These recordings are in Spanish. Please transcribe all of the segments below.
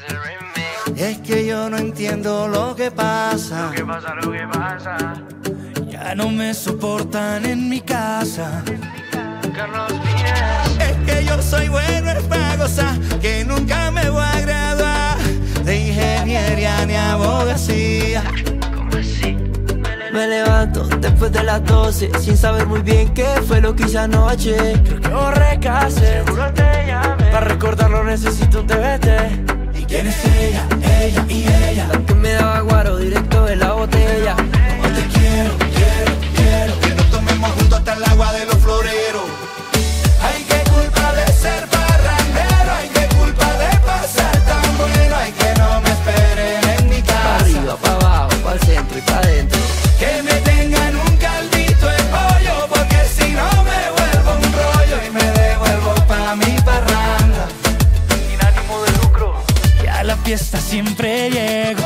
Es que yo no entiendo lo que pasa. Lo que pasa. Ya no me soportan en mi casa. Carlos Miguel. Es que yo soy bueno en para gozar, que nunca me voy a graduar de ingeniería ni abogacía. ¿Cómo así? Me levanto después de las 12 sin saber muy bien qué fue lo que hice anoche. Creo que borré casé, Seguro te llamé. para recordarlo necesito un TBT. ¿Y quién es ella? Ella y ella. La que me daba guaro directo de la botella. Como te quiero, quiero que nos tomemos juntos hasta el agua de los floreros. Ay, qué culpa de ser parrandero. Ay, qué culpa de pasar tan bueno. Ay, que no me esperen en mi Pa' casa. arriba, pa' abajo, pa' el centro y pa' adentro. Que me tengan un caldito de pollo, porque si no me vuelvo un rollo y me devuelvo pa' mi parranda. Sin ánimo de lucro. Y a la fiesta siempre llego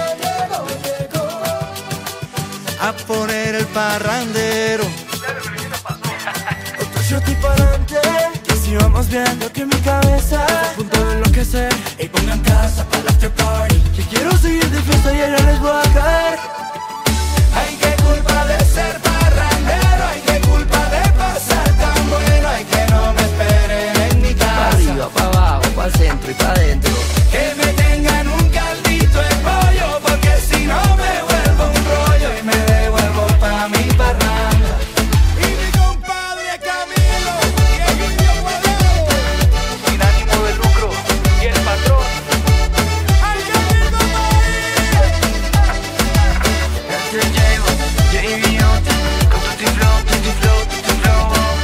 a poner el parrandero. Otro shot y pa'lante, que si vamos viendo que mi cabeza está a punto de enloquecer. Y pongan casa para el after party. Que quiero seguir de fiesta y ahora les voy a caer. Ay, qué culpa de ser parrandero. Ay, qué culpa de pasar tan bueno. Ay, que no me esperen en mi Pa' casa. arriba, pa' abajo, pa' el centro y pa' adentro. Que me tengan un caldito de pollo, porque si no me vuelvo un rollo y me devuelvo pa' mi parranda. Y mi compadre Camilo, y el niño Guardado. Sin ánimo de lucro. Y el patrón. Ay, qué lindo país. Este J-Bo, J-B-O-T, con Tutti Flow, Tutti Flow, Tutti Flow.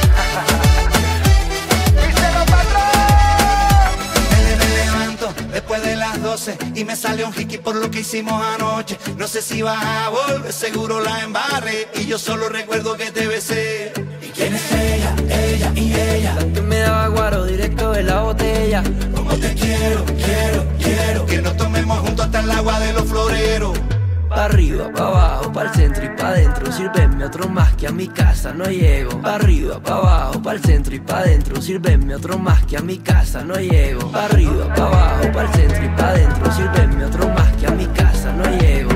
Díselo, patrón. Me levanto después de las 12 y me sale un hickey por lo que hicimos anoche. No sé si vas a volver, seguro la embarré y yo solo recuerdo que te besé. ¿Y quién es ella? Ella y ella. La que me daba guaro directo de la botella. Como te quiero, quiero que nos tomemos juntos hasta el agua de los floreros. Pa' arriba, pa' abajo, pa' el centro y pa' adentro. Sírveme otro más que a mi casa no llego. Pa' arriba, pa' abajo, pa' el centro y pa' adentro. Sírveme otro más que a mi casa no llego. Pa' arriba, pa' abajo, pa' el centro y pa' adentro. Sírveme otro más que a mi casa no llego.